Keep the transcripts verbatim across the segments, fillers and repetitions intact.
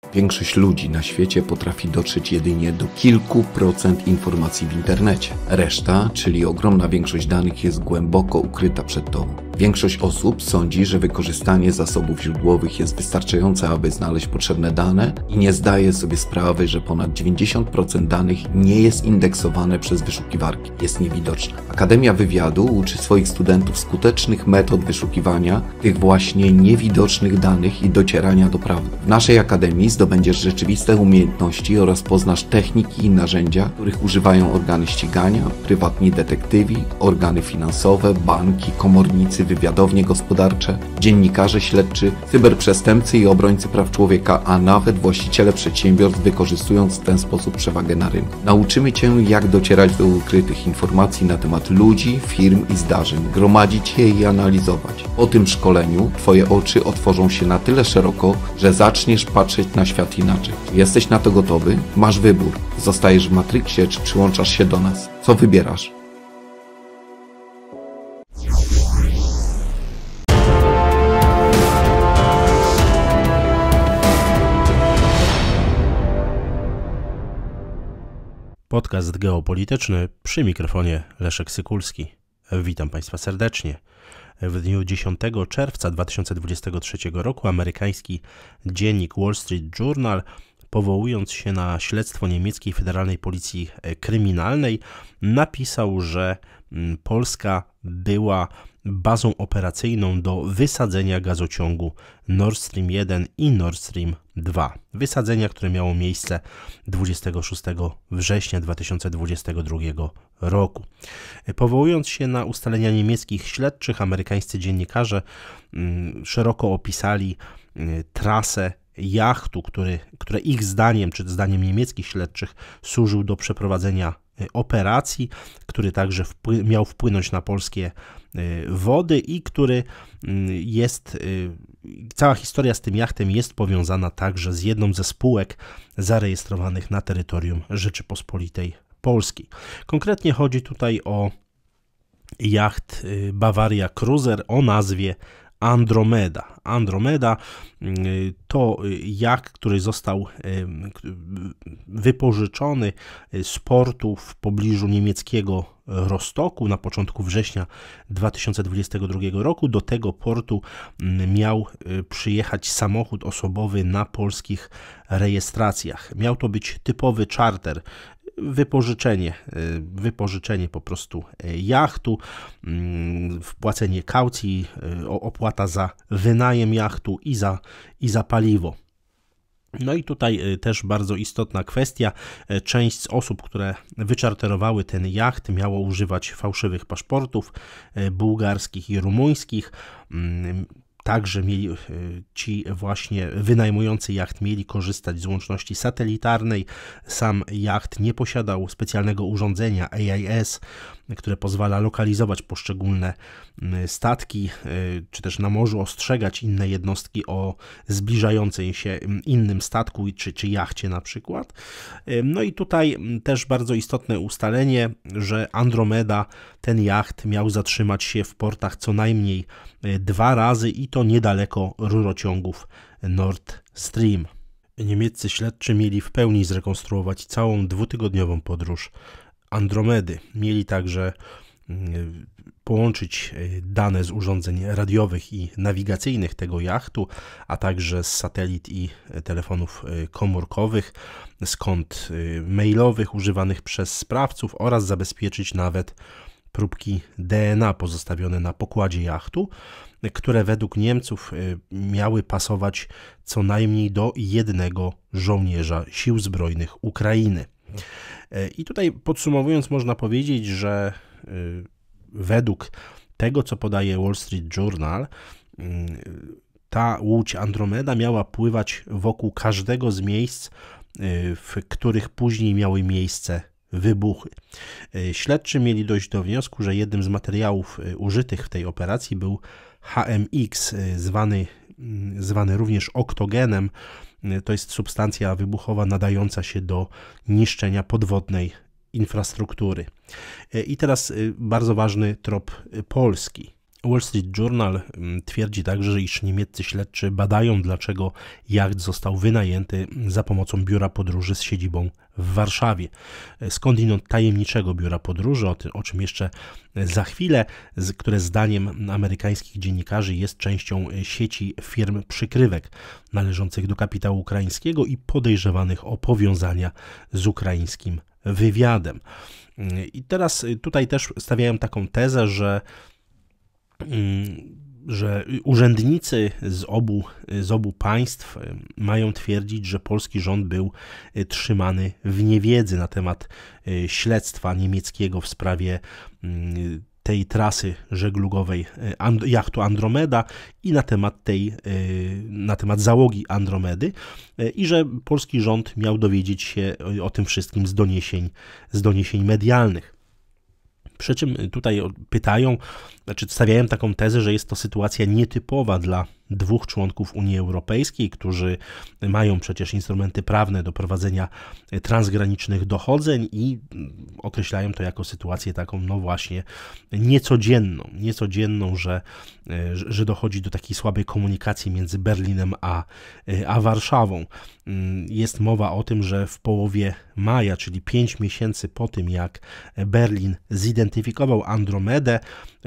Większość ludzi na świecie potrafi dotrzeć jedynie do kilku procent informacji w internecie. Reszta, czyli ogromna większość danych, jest głęboko ukryta przed tobą. Większość osób sądzi, że wykorzystanie zasobów źródłowych jest wystarczające, aby znaleźć potrzebne dane i nie zdaje sobie sprawy, że ponad dziewięćdziesiąt procent danych nie jest indeksowane przez wyszukiwarki, jest niewidoczne. Akademia Wywiadu uczy swoich studentów skutecznych metod wyszukiwania tych właśnie niewidocznych danych i docierania do prawdy. W naszej akademii zdobędziesz rzeczywiste umiejętności oraz poznasz techniki i narzędzia, których używają organy ścigania, prywatni detektywi, organy finansowe, banki, komornicy, wywiadownie gospodarcze, dziennikarze śledczy, cyberprzestępcy i obrońcy praw człowieka, a nawet właściciele przedsiębiorstw, wykorzystując w ten sposób przewagę na rynku. Nauczymy Cię, jak docierać do ukrytych informacji na temat ludzi, firm i zdarzeń, gromadzić je i analizować. Po tym szkoleniu Twoje oczy otworzą się na tyle szeroko, że zaczniesz patrzeć na świat inaczej. Jesteś na to gotowy? Masz wybór. Zostajesz w Matrixie, czy przyłączasz się do nas? Co wybierasz? Podcast geopolityczny, przy mikrofonie Leszek Sykulski. Witam Państwa serdecznie. W dniu dziesiątego czerwca dwa tysiące dwudziestego trzeciego roku amerykański dziennik Wall Street Journal, powołując się na śledztwo niemieckiej Federalnej Policji Kryminalnej, napisał, że Polska była bazą operacyjną do wysadzenia gazociągu Nord Stream jeden i Nord Stream dwa. Wysadzenia, które miało miejsce dwudziestego szóstego września dwa tysiące dwudziestego drugiego roku. Powołując się na ustalenia niemieckich śledczych, amerykańscy dziennikarze mm, szeroko opisali y, trasę jachtu, który, które ich zdaniem, czy zdaniem niemieckich śledczych, służył do przeprowadzenia operacji, który także wpły- miał wpłynąć na polskie wody i który jest, cała historia z tym jachtem jest powiązana także z jedną ze spółek zarejestrowanych na terytorium Rzeczypospolitej Polskiej. Konkretnie chodzi tutaj o jacht Bavaria Cruiser o nazwie Andromeda. Andromeda to jacht, który został wypożyczony z portu w pobliżu niemieckiego Rostoku na początku września dwa tysiące dwudziestego drugiego roku. Do tego portu miał przyjechać samochód osobowy na polskich rejestracjach. Miał to być typowy czarter, wypożyczenie, wypożyczenie po prostu jachtu, wpłacenie kaucji, opłata za wynajem jachtu i za, i za paliwo. No i tutaj też bardzo istotna kwestia. Część z osób, które wyczarterowały ten jacht, miało używać fałszywych paszportów bułgarskich i rumuńskich. Także mieli ci właśnie wynajmujący jacht mieli korzystać z łączności satelitarnej. Sam jacht nie posiadał specjalnego urządzenia A I S, które pozwala lokalizować poszczególne statki, czy też na morzu ostrzegać inne jednostki o zbliżającej się innym statku, czy, czy jachcie na przykład. No i tutaj też bardzo istotne ustalenie, że Andromeda, ten jacht, miał zatrzymać się w portach co najmniej dwa razy i to niedaleko rurociągów Nord Stream. Niemieccy śledczy mieli w pełni zrekonstruować całą dwutygodniową podróż Andromedy. Mieli także połączyć dane z urządzeń radiowych i nawigacyjnych tego jachtu, a także z satelit i telefonów komórkowych, z kont mailowych używanych przez sprawców oraz zabezpieczyć nawet próbki D N A pozostawione na pokładzie jachtu, które według Niemców miały pasować co najmniej do jednego żołnierza Sił Zbrojnych Ukrainy. I tutaj podsumowując można powiedzieć, że według tego, co podaje Wall Street Journal, ta łódź Andromeda miała pływać wokół każdego z miejsc, w których później miały miejsce wybuchy. Śledczy mieli dojść do wniosku, że jednym z materiałów użytych w tej operacji był H M X, zwany, zwany również oktogenem. To jest substancja wybuchowa nadająca się do niszczenia podwodnej infrastruktury. I teraz bardzo ważny trop polski. Wall Street Journal twierdzi także, iż niemieccy śledczy badają, dlaczego jacht został wynajęty za pomocą biura podróży z siedzibą w Warszawie. Skądinąd tajemniczego biura podróży, o, tym, o czym jeszcze za chwilę, które zdaniem amerykańskich dziennikarzy jest częścią sieci firm przykrywek należących do kapitału ukraińskiego i podejrzewanych o powiązania z ukraińskim wywiadem. I teraz tutaj też stawiają taką tezę, że że urzędnicy z obu, z obu państw mają twierdzić, że polski rząd był trzymany w niewiedzy na temat śledztwa niemieckiego w sprawie tej trasy żeglugowej jachtu Andromeda i na temat tej, na temat załogi Andromedy i że polski rząd miał dowiedzieć się o tym wszystkim z doniesień, z doniesień medialnych. Przy czym tutaj pytają, znaczy stawiają taką tezę, że jest to sytuacja nietypowa dla dwóch członków Unii Europejskiej, którzy mają przecież instrumenty prawne do prowadzenia transgranicznych dochodzeń i określają to jako sytuację taką, no właśnie, niecodzienną, niecodzienną, że, że dochodzi do takiej słabej komunikacji między Berlinem a, a Warszawą. Jest mowa o tym, że w połowie maja, czyli pięć miesięcy po tym, jak Berlin zidentyfikował Andromedę,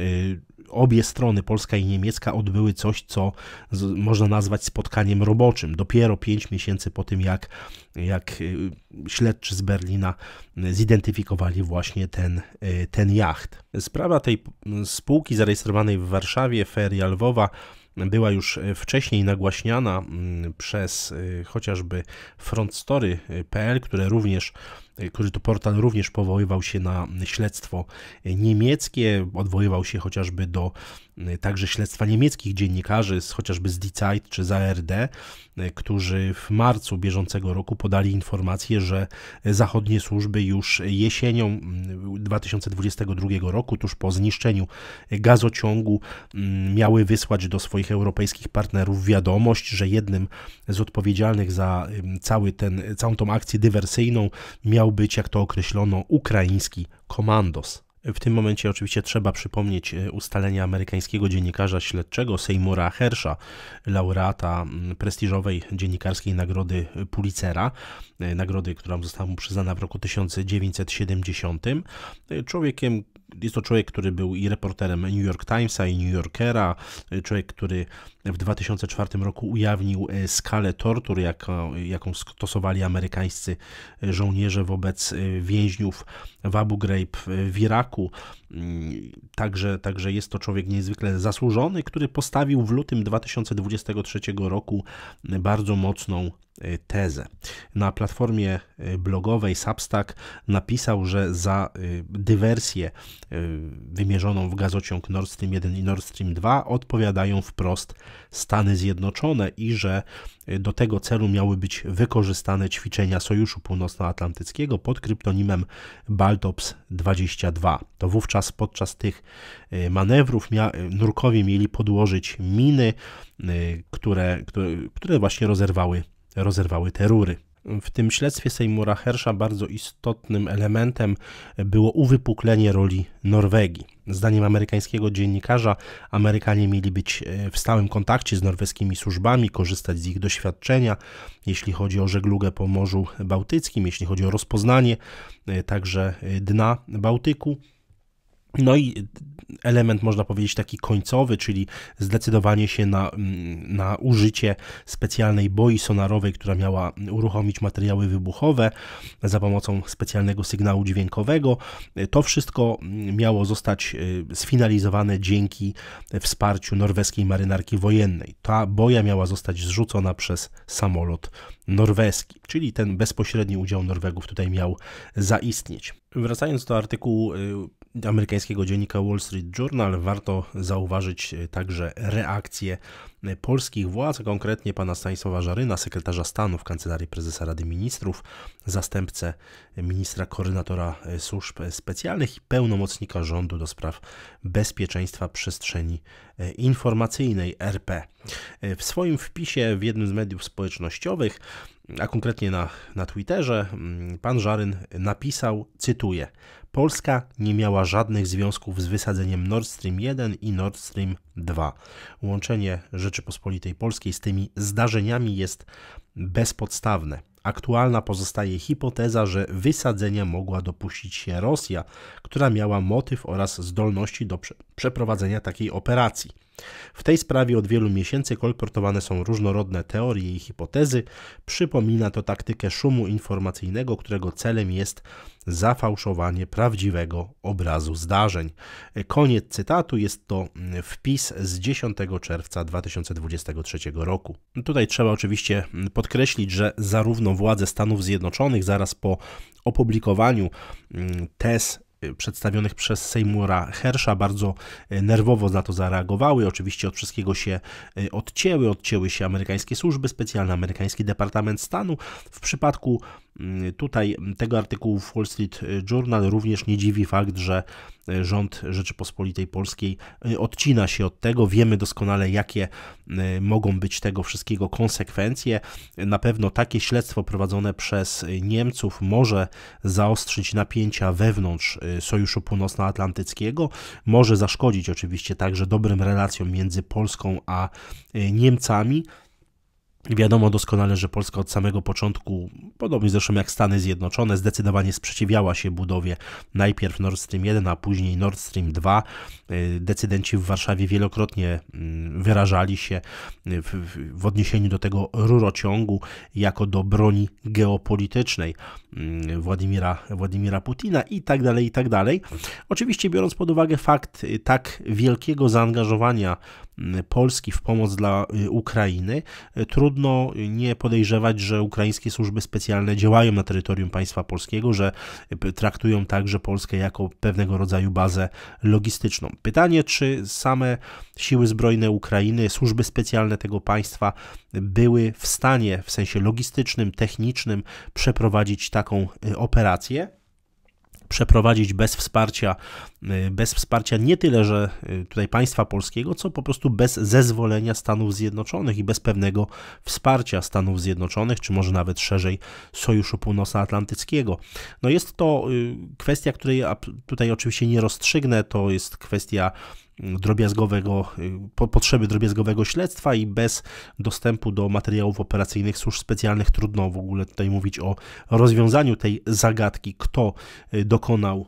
obie strony, polska i niemiecka, odbyły coś, co z, można nazwać spotkaniem roboczym. Dopiero pięć miesięcy po tym, jak, jak śledczy z Berlina zidentyfikowali właśnie ten, ten jacht. Sprawa tej spółki zarejestrowanej w Warszawie, Feria Lwowa, była już wcześniej nagłaśniana przez chociażby frontstory kropka p l, które również, który to portal również powoływał się na śledztwo niemieckie, odwoływał się chociażby do także śledztwa niemieckich dziennikarzy, chociażby z Die Zeit czy z A R D, którzy w marcu bieżącego roku podali informację, że zachodnie służby już jesienią dwa tysiące dwudziestego drugiego roku, tuż po zniszczeniu gazociągu, miały wysłać do swoich europejskich partnerów wiadomość, że jednym z odpowiedzialnych za cały ten, całą tą akcję dywersyjną miał być, jak to określono, ukraiński komandos. W tym momencie oczywiście trzeba przypomnieć ustalenia amerykańskiego dziennikarza śledczego Seymoura Hersha, laureata prestiżowej dziennikarskiej nagrody Pulitzera, nagrody, która została mu przyznana w roku tysiąc dziewięćset siedemdziesiątym. Człowiekiem, jest to człowiek, który był i reporterem New York Timesa i New Yorkera, człowiek, który w dwa tysiące czwartym roku ujawnił skalę tortur, jaką, jaką stosowali amerykańscy żołnierze wobec więźniów w Abu Ghraib w Iraku. Także, także jest to człowiek niezwykle zasłużony, który postawił w lutym dwa tysiące dwudziestego trzeciego roku bardzo mocną tezę. Na platformie blogowej Substack napisał, że za dywersję wymierzoną w gazociąg Nord Stream jeden i Nord Stream dwa odpowiadają wprost Stany Zjednoczone i że do tego celu miały być wykorzystane ćwiczenia Sojuszu Północnoatlantyckiego pod kryptonimem Baltops dwadzieścia dwa. To wówczas podczas tych manewrów nurkowie mieli podłożyć miny, które, które, które właśnie rozerwały rozerwały te rury. W tym śledztwie Seymoura Hersha bardzo istotnym elementem było uwypuklenie roli Norwegii. Zdaniem amerykańskiego dziennikarza Amerykanie mieli być w stałym kontakcie z norweskimi służbami, korzystać z ich doświadczenia, jeśli chodzi o żeglugę po Morzu Bałtyckim, jeśli chodzi o rozpoznanie także dna Bałtyku. No i element, można powiedzieć, taki końcowy, czyli zdecydowanie się na, na użycie specjalnej boi sonarowej, która miała uruchomić materiały wybuchowe za pomocą specjalnego sygnału dźwiękowego. To wszystko miało zostać sfinalizowane dzięki wsparciu norweskiej marynarki wojennej. Ta boja miała zostać zrzucona przez samolot norweski, czyli ten bezpośredni udział Norwegów tutaj miał zaistnieć. Wracając do artykułu amerykańskiego dziennika Wall Street Journal, warto zauważyć także reakcję polskich władz, a konkretnie pana Stanisława Żaryna, sekretarza stanu w Kancelarii Prezesa Rady Ministrów, zastępcę ministra koordynatora służb specjalnych i pełnomocnika rządu do spraw bezpieczeństwa przestrzeni informacyjnej R P. W swoim wpisie w jednym z mediów społecznościowych, a konkretnie na, na Twitterze, pan Żaryn napisał, cytuję: Polska nie miała żadnych związków z wysadzeniem Nord Stream jeden i Nord Stream dwa. Łączenie Rzeczypospolitej Polskiej z tymi zdarzeniami jest bezpodstawne. Aktualna pozostaje hipoteza, że wysadzenia mogła dopuścić się Rosja, która miała motyw oraz zdolności do prze- przeprowadzenia takiej operacji. W tej sprawie od wielu miesięcy kolportowane są różnorodne teorie i hipotezy. Przypomina to taktykę szumu informacyjnego, którego celem jest zafałszowanie prawdziwego obrazu zdarzeń. Koniec cytatu, jest to wpis z dziesiątego czerwca dwa tysiące dwudziestego trzeciego roku. Tutaj trzeba oczywiście podkreślić, że zarówno władze Stanów Zjednoczonych zaraz po opublikowaniu tez przedstawionych przez Seymoura Hersha bardzo nerwowo na to zareagowały. Oczywiście od wszystkiego się odcięły, odcięły się amerykańskie służby specjalne, amerykański Departament Stanu. W przypadku tutaj tego artykułu w Wall Street Journal również nie dziwi fakt, że rząd Rzeczypospolitej Polskiej odcina się od tego. Wiemy doskonale, jakie mogą być tego wszystkiego konsekwencje. Na pewno takie śledztwo prowadzone przez Niemców może zaostrzyć napięcia wewnątrz Sojuszu Północnoatlantyckiego, może zaszkodzić oczywiście także dobrym relacjom między Polską a Niemcami. Wiadomo doskonale, że Polska od samego początku, podobnie zresztą jak Stany Zjednoczone, zdecydowanie sprzeciwiała się budowie najpierw Nord Stream jeden, a później Nord Stream dwa. Decydenci w Warszawie wielokrotnie wyrażali się w, w odniesieniu do tego rurociągu jako do broni geopolitycznej Władimira, Władimira Putina i tak dalej, i tak dalej. Oczywiście biorąc pod uwagę fakt tak wielkiego zaangażowania Polski w pomoc dla Ukrainy, trudno nie podejrzewać, że ukraińskie służby specjalne działają na terytorium państwa polskiego, że traktują także Polskę jako pewnego rodzaju bazę logistyczną. Pytanie, czy same siły zbrojne Ukrainy, służby specjalne tego państwa były w stanie w sensie logistycznym, technicznym przeprowadzić taką operację? Przeprowadzić bez wsparcia, bez wsparcia nie tyle, że tutaj państwa polskiego, co po prostu bez zezwolenia Stanów Zjednoczonych i bez pewnego wsparcia Stanów Zjednoczonych, czy może nawet szerzej Sojuszu Północnoatlantyckiego. No jest to kwestia, której tutaj oczywiście nie rozstrzygnę, to jest kwestia drobiazgowego, potrzeby drobiazgowego śledztwa i bez dostępu do materiałów operacyjnych służb specjalnych trudno w ogóle tutaj mówić o rozwiązaniu tej zagadki, kto dokonał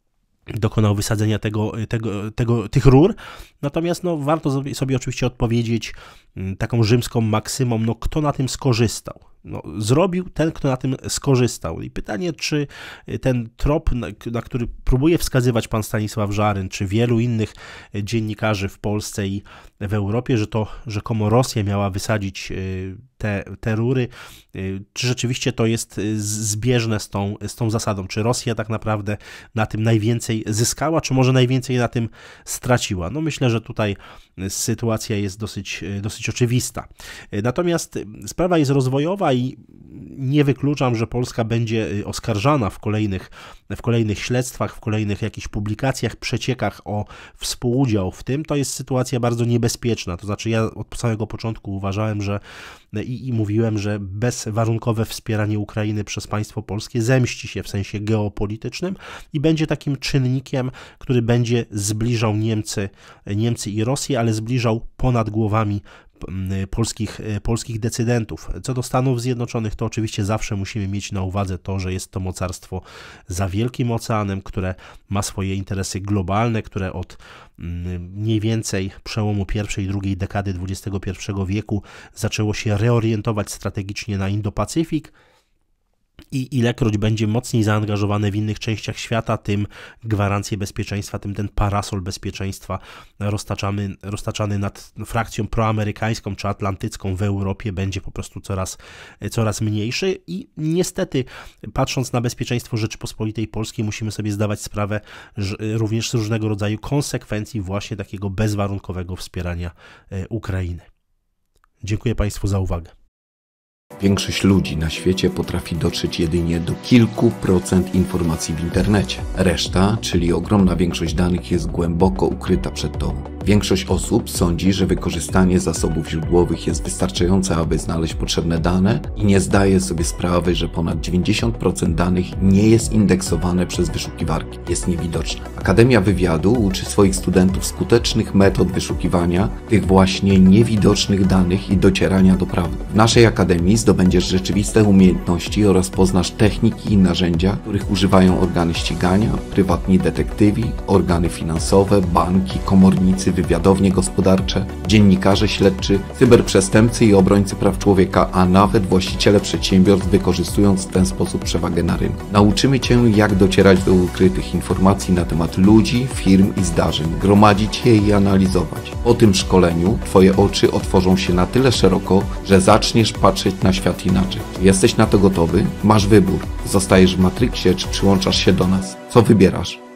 dokonał wysadzenia tego, tego, tego, tych rur. Natomiast no, warto sobie, sobie oczywiście odpowiedzieć taką rzymską maksymą, no kto na tym skorzystał? No, zrobił ten, kto na tym skorzystał. I pytanie, czy ten trop, na, na który próbuje wskazywać pan Stanisław Żaryn, czy wielu innych dziennikarzy w Polsce i w Europie, że to rzekomo Rosja miała wysadzić te, te rury, czy rzeczywiście to jest zbieżne z tą, z tą zasadą? Czy Rosja tak naprawdę na tym najwięcej zyskała, czy może najwięcej na tym straciła? No myślę, że tutaj sytuacja jest dosyć, dosyć oczywista. Natomiast sprawa jest rozwojowa i nie wykluczam, że Polska będzie oskarżana w kolejnych, w kolejnych śledztwach, w kolejnych jakichś publikacjach, przeciekach o współudział w tym. To jest sytuacja bardzo niebezpieczna. To znaczy ja od samego początku uważałem, że i, i mówiłem, że bezwarunkowe wspieranie Ukrainy przez państwo polskie zemści się w sensie geopolitycznym i będzie takim czynnikiem, który będzie zbliżał Niemcy, Niemcy i Rosję, ale zbliżał ponad głowami polskich, polskich decydentów. Co do Stanów Zjednoczonych, to oczywiście zawsze musimy mieć na uwadze to, że jest to mocarstwo za wielkim oceanem, które ma swoje interesy globalne, które od mniej więcej przełomu pierwszej i drugiej dekady dwudziestego pierwszego wieku zaczęło się reorientować strategicznie na Indo-Pacyfik. I ilekroć będzie mocniej zaangażowane w innych częściach świata, tym gwarancje bezpieczeństwa, tym ten parasol bezpieczeństwa roztaczany, roztaczany nad frakcją proamerykańską czy atlantycką w Europie będzie po prostu coraz, coraz mniejszy i niestety patrząc na bezpieczeństwo Rzeczypospolitej Polskiej musimy sobie zdawać sprawę że również z różnego rodzaju konsekwencji właśnie takiego bezwarunkowego wspierania Ukrainy. Dziękuję Państwu za uwagę. Większość ludzi na świecie potrafi dotrzeć jedynie do kilku procent informacji w internecie. Reszta, czyli ogromna większość danych, jest głęboko ukryta przed tobą. Większość osób sądzi, że wykorzystanie zasobów źródłowych jest wystarczające, aby znaleźć potrzebne dane i nie zdaje sobie sprawy, że ponad dziewięćdziesiąt procent danych nie jest indeksowane przez wyszukiwarki, jest niewidoczne. Akademia Wywiadu uczy swoich studentów skutecznych metod wyszukiwania tych właśnie niewidocznych danych i docierania do prawdy. W naszej akademii zdobędziesz rzeczywiste umiejętności oraz poznasz techniki i narzędzia, których używają organy ścigania, prywatni detektywi, organy finansowe, banki, komornicy, wywiadownie gospodarcze, dziennikarze śledczy, cyberprzestępcy i obrońcy praw człowieka, a nawet właściciele przedsiębiorstw, wykorzystując w ten sposób przewagę na rynku. Nauczymy Cię, jak docierać do ukrytych informacji na temat ludzi, firm i zdarzeń, gromadzić je i analizować. Po tym szkoleniu Twoje oczy otworzą się na tyle szeroko, że zaczniesz patrzeć na świat inaczej. Czy jesteś na to gotowy? Masz wybór. Zostajesz w Matrixie, czy przyłączasz się do nas? Co wybierasz?